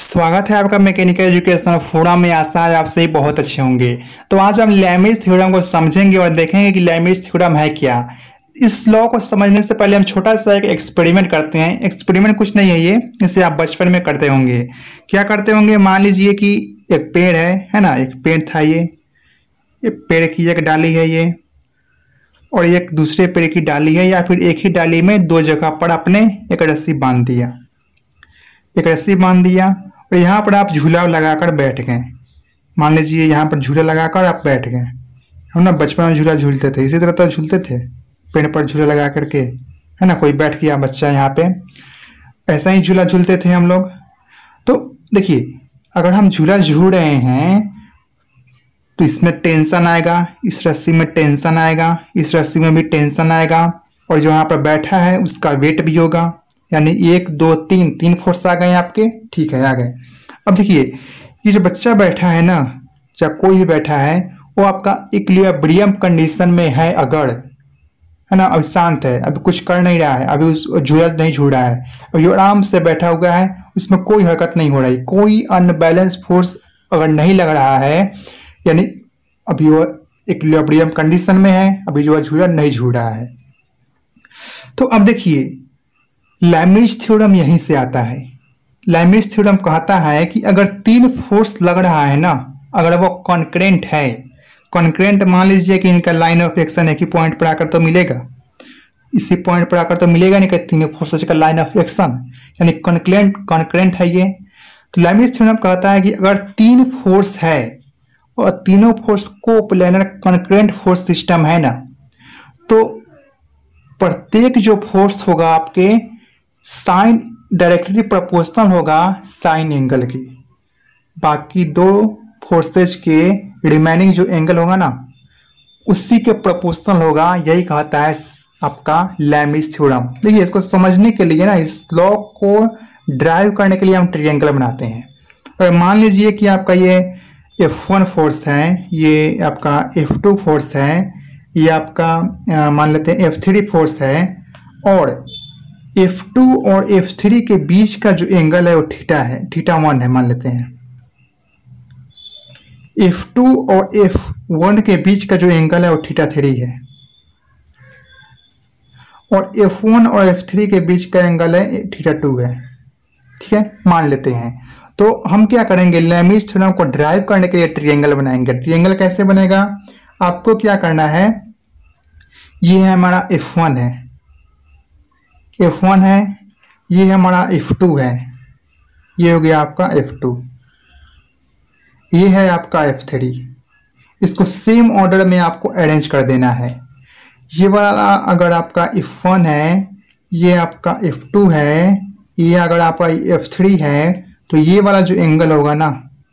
स्वागत है आपका मैकेनिकल एजुकेशन फोरम में। आशा है आप सही बहुत अच्छे होंगे। तो आज हम लैमिज थ्योरम को समझेंगे और देखेंगे कि लैमिज थ्योरम है क्या। इस लॉ को समझने से पहले हम छोटा सा एक एक्सपेरिमेंट करते हैं। एक्सपेरिमेंट कुछ नहीं है ये, इसे आप बचपन में करते होंगे। क्या करते होंगे, मान लीजिए कि एक पेड़ है ना, एक पेड़ था ये पेड़ की एक डाली है ये, और एक दूसरे पेड़ की डाली है, या फिर एक ही डाली में दो जगह पर आपने एक रस्सी बांध दिया, और यहाँ पर आप झूला लगाकर बैठ गए। मान लीजिए यहाँ पर झूला लगाकर आप बैठ गए। हम ना बचपन में झूला झूलते थे, इसी तरह तो झूलते थे, पेड़ पर झूला लगा करके, है ना। कोई बैठ गया बच्चा यहाँ पे, ऐसा ही झूला झूलते थे हम लोग। तो देखिए, अगर हम झूला झूल रहे हैं तो इसमें टेंशन आएगा, इस रस्सी में टेंशन आएगा, इस रस्सी में भी टेंशन आएगा, और जो यहाँ पर बैठा है उसका वेट भी होगा। यानी एक दो तीन फोर्स आ गए आपके, ठीक है, आ गए। अब देखिए, ये जो बच्चा बैठा है ना, चाहे कोई भी बैठा है, वो आपका इक्विलिब्रियम कंडीशन में है अगर, है ना, अभी शांत है, अभी कुछ कर नहीं रहा है, अभी उस झूला नहीं झूल रहा है, और ये आराम से बैठा हुआ है, उसमें कोई हरकत नहीं हो रही, कोई अनबैलेंस फोर्स अगर नहीं लग रहा है, यानी अभी वो इक्विलिब्रियम कंडीशन में है, अभी जो झूला नहीं झूल रहा है। तो अब देखिए, लैमिज थ्योरम यहीं से आता है। लैमिज थ्योरम कहता है कि अगर तीन फोर्स लग रहा है ना, अगर वो कॉन्करेंट है, कॉन्करेंट मान लीजिए कि इनका लाइन ऑफ एक्शन एक ही पॉइंट पर आकर तो मिलेगा, इसी पॉइंट पर आकर तो मिलेगा नहीं कि तीनों फोर्सेस का लाइन ऑफ एक्शन, यानी कॉन्करेंट है ये। तो लैमिज थ्योरम कहता है कि अगर तीन फोर्स है और तीनों फोर्स को प्लेनर कॉन्करेंट फोर्स सिस्टम है ना, तो प्रत्येक जो फोर्स होगा आपके साइन डायरेक्टली प्रोपोर्शनल होगा साइन एंगल की। बाकी दो फोर्सेज के रिमेनिंग जो एंगल होगा ना, उसी के प्रोपोर्शनल होगा। यही कहता है आपका लैमिज थ्योरम। देखिए, इसको समझने के लिए ना, इस लॉ को ड्राइव करने के लिए हम ट्रायंगल बनाते हैं। और मान लीजिए कि आपका ये F1 फोर्स है, ये आपका F2 फोर्स है, ये आपका मान लेते हैं F3 फोर्स है, और F2 और F3 के बीच का जो एंगल है वो थीटा है, θ1 है मान लेते हैं। F2 और F1 के बीच का जो एंगल है वो θ3 है, और F1 और F3 के बीच का एंगल है θ2 है, ठीक है, मान लेते हैं। तो हम क्या करेंगे, लैमिज थ्योरम को ड्राइव करने के लिए ट्रायंगल बनाएंगे। ट्रायंगल कैसे बनेगा, आपको क्या करना है, ये है हमारा F1 है, F1 है, ये हमारा F2 है, ये हो गया आपका F2, ये है आपका F3। इसको सेम ऑर्डर में आपको अरेंज कर देना है। ये वाला अगर आपका F1 है, ये आपका F2 है, ये अगर आपका F3 है, तो ये वाला जो एंगल होगा ना,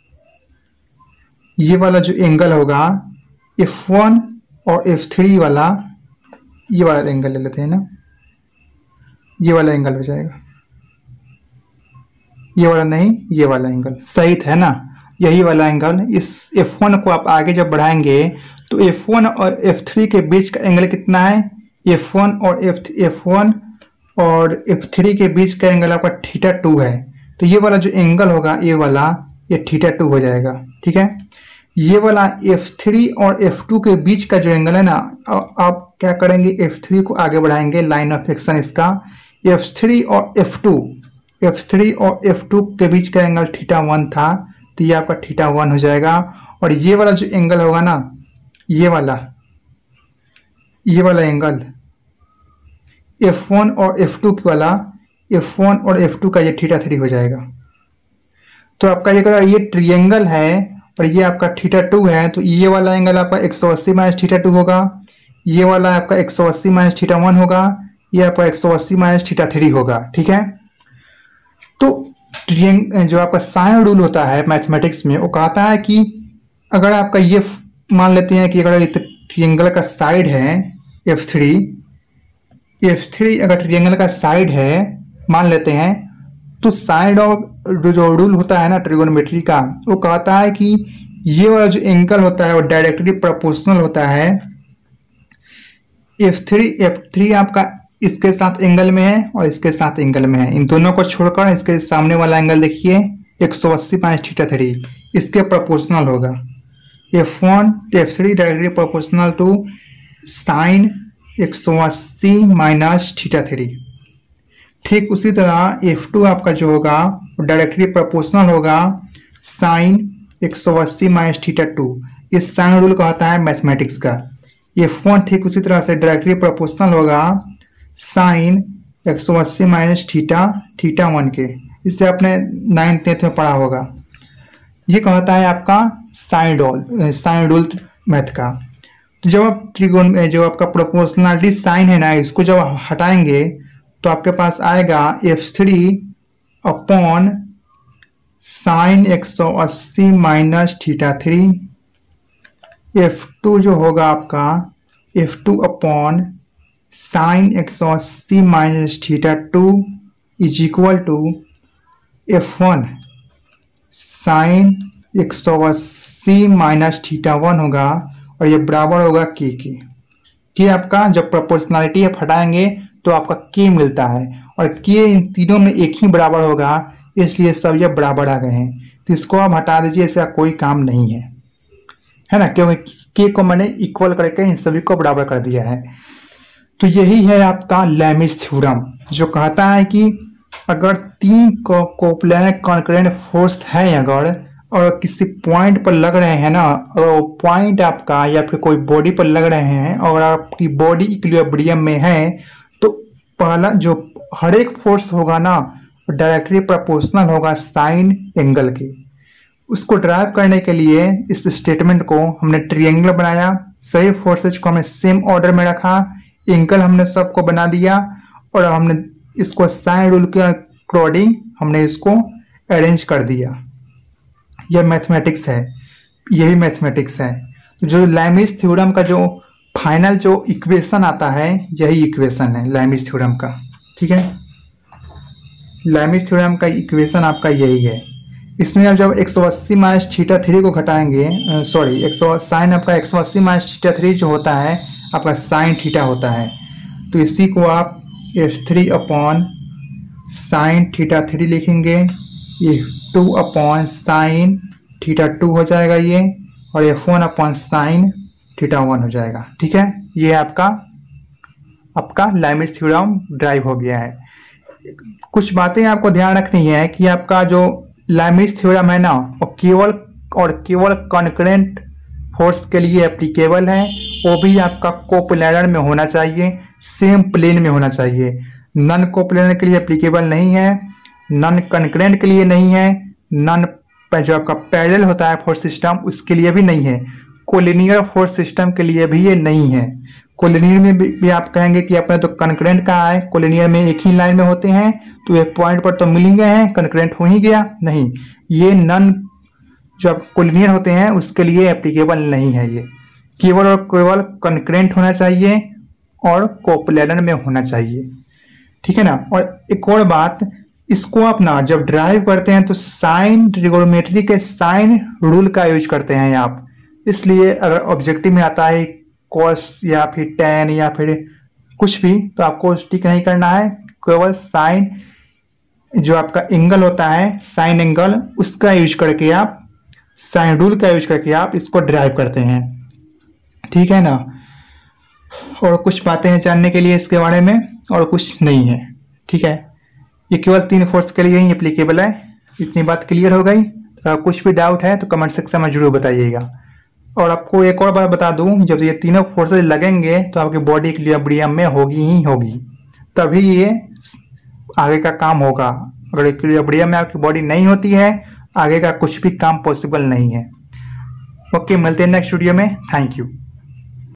ये वाला जो एंगल होगा F1 और F3 वाला, ये वाला एंगल ले लेते हैं ना, ये वाला एंगल हो जाएगा, ये वाला नहीं, ये वाला एंगल सही है ना, यही वाला एंगल। इस F1 को आप आगे जब बढ़ाएंगे तो F1 और F3 के बीच का एंगल कितना है, F1 और F3 के बीच का एंगल आपका θ2 है। तो ये वाला जो एंगल होगा, ये वाला, ये θ2 हो जाएगा, ठीक है। ये वाला F3 और F2 के बीच का जो एंगल है ना, आप क्या करेंगे, F3 को आगे बढ़ाएंगे, लाइन ऑफ एक्शन इसका, F3 और F2 के बीच का एंगल θ1 था, तो ये आपका θ1 हो जाएगा। और ये वाला जो एंगल होगा ना, ये वाला एंगल F1 और F2 वाला, F1 और F2 का ये θ3 हो जाएगा। तो आपका ये ट्रायंगल है और ये आपका θ2 है, तो ये वाला एंगल आपका 180 माइनस θ2 होगा, ये वाला आपका 180 माइनस θ1 होगा, ये आपका 180 माइनस θ3 होगा, ठीक है। तो जो आपका साइन रूल होता है मैथमेटिक्स में, वो कहता है कि अगर आपका ये मान लेते हैं कि अगर ट्रायंगल का साइड है F3 अगर ट्रायंगल का साइड है मान लेते हैं, तो साइड ऑफ जो रूल होता है ना ट्रिगोनोमेट्री का, वो कहता है कि ये वाला जो एंगल होता है वो डायरेक्टली प्रोपोर्शनल होता है। F3 आपका इसके साथ एंगल में है और इसके साथ एंगल में है। इन दोनों को छोड़कर इसके सामने वाला एंगल देखिए, 180 माइनस थीटा 3 इसके प्रोपोर्शनल होगा। F1 F3 directly proportional to sine 180 minus theta 3। ठीक उसी तरह F2 आपका जो होगा डायरेक्टली प्रोपोर्शनल होगा साइन 180 माइनस थीटा 2। इस साइन रूल कहता है मैथमेटिक्स का। F1 ठीक उसी तरह से डायरेक्टली प्रोपोर्शनल होगा साइन 180 माइनस थीटा 1 के। इससे आपने 9th 10th में पढ़ा होगा। ये कहता है आपका साइन रूल मैथ का। तो जब आप त्रिकोण जो आपका प्रोपोर्शनलिटी साइन है ना, इसको जब हटाएंगे तो आपके पास आएगा F3 upon sine 180 minus theta 3। F2 जो होगा आपका F2 upon sine 180 minus theta 2 is equal to F1 sine 180 minus theta 1 होगा और ये बराबर होगा के आपका जब प्रोपोर्शनलिटी आप हटाएंगे तो आपका के मिलता है और के इन तीनों में एक ही बराबर होगा, इसलिए सब ये बराबर आ गए हैं। तो इसको आप हटा दीजिए, इसका कोई काम नहीं है ना, क्योंकि के को मैंने इक्वल करके इन सभी को बराबर कर दिया है। तो यही है आपका लैमिस थ्योरम, जो कहता है कि अगर 3 कोप्लेनर कॉन्करेंट फोर्स है अगर और किसी पॉइंट पर लग रहे हैं ना, और वो पॉइंट आपका या फिर कोई बॉडी पर लग रहे हैं और आपकी बॉडी इक्विलिब्रियम में है, तो पहला जो हर एक फोर्स होगा ना डायरेक्टली प्रोपोर्शनल होगा साइन एंगल के। उसको ड्राइव करने के लिए इस स्टेटमेंट को हमने ट्रायंगल बनाया, सही फोर्सेज को हमने सेम ऑर्डर में रखा, एंगल हमने सबको बना दिया और हमने इसको साइन रूल के अकॉर्डिंग हमने इसको अरेंज कर दिया। यह मैथमेटिक्स है, यही मैथमेटिक्स है। जो लैमिस थ्योरम का जो फाइनल जो इक्वेशन आता है यही इक्वेशन है लैमिस थ्योरम का। ठीक है, लैमिस थ्योरम का इक्वेशन आपका यही है। इसमें आप जब 180 माइनस थीटा 3 को घटाएंगे, साइन आपका 180 माइनस थीटा 3 जो होता है आपका साइन थीटा होता है, तो इसी को आप F3 अपॉन साइन थीटा 3 लिखेंगे, ये 2 अपॉन साइन थीटा 2 हो जाएगा ये, और F1 अपॉन साइन थीटा 1 हो जाएगा। ठीक है, ये आपका लैमिस थ्योरम ड्राइव हो गया है। कुछ बातें आपको ध्यान रखनी है कि आपका जो लैमिस थ्योरम है ना वो केवल कॉन्करेंट फोर्स के लिए एप्लीकेबल है, वो भी आपका कोप्लेनर में होना चाहिए, सेम प्लेन में होना चाहिए। नॉन कोप्लेनर के लिए एप्लीकेबल नहीं है, नॉन कॉन्करेंट के लिए नहीं है, नॉन जो आपका पैरेलल होता है फोर्स सिस्टम उसके लिए भी नहीं है, कोलिनियर फोर्स सिस्टम के लिए भी ये नहीं है। कोलिनियर में भी आप कहेंगे कि अपने तो कॉन्करेंट कहा है, कोलिनियर में एक ही लाइन में होते हैं तो एक पॉइंट पर तो मिल ही गए हैं, कॉन्करेंट हो ही गया, नहीं, ये नॉन जो आप कोलिनियर होते हैं उसके लिए एप्लीकेबल नहीं है। ये केवल और केवल कॉन्करेंट होना चाहिए और कोप्लेनर में होना चाहिए। ठीक है ना। और एक और बात, इसको आप ना जब ड्राइव करते हैं तो साइन ट्रिगोनोमेट्री के साइन रूल का यूज करते हैं आप, इसलिए अगर ऑब्जेक्टिव में आता है कॉस या फिर टेन या फिर कुछ भी तो आपको टिक नहीं करना है, केवल साइन जो आपका एंगल होता है साइन एंगल उसका यूज करके आप साइन रूल का यूज करके आप इसको ड्राइव करते हैं। ठीक है ना। और कुछ बातें हैं जानने के लिए इसके बारे में और कुछ नहीं है। ठीक है, ये केवल 3 फोर्स के लिए ही एप्लीकेबल है। इतनी बात क्लियर हो गई। तो कुछ भी डाउट है तो कमेंट सेक्शन में जरूर बताइएगा। और आपको एक और बात बता दूं, जब ये तीनों फोर्सेज लगेंगे तो आपकी बॉडी इक्विलिब्रियम में होगी ही होगी, तभी ये आगे का काम होगा। अगर इक्विलिब्रियम में आपकी बॉडी नहीं होती है आगे का कुछ भी काम पॉसिबल नहीं है। ओके, मिलते हैं नेक्स्ट वीडियो में। Thank you.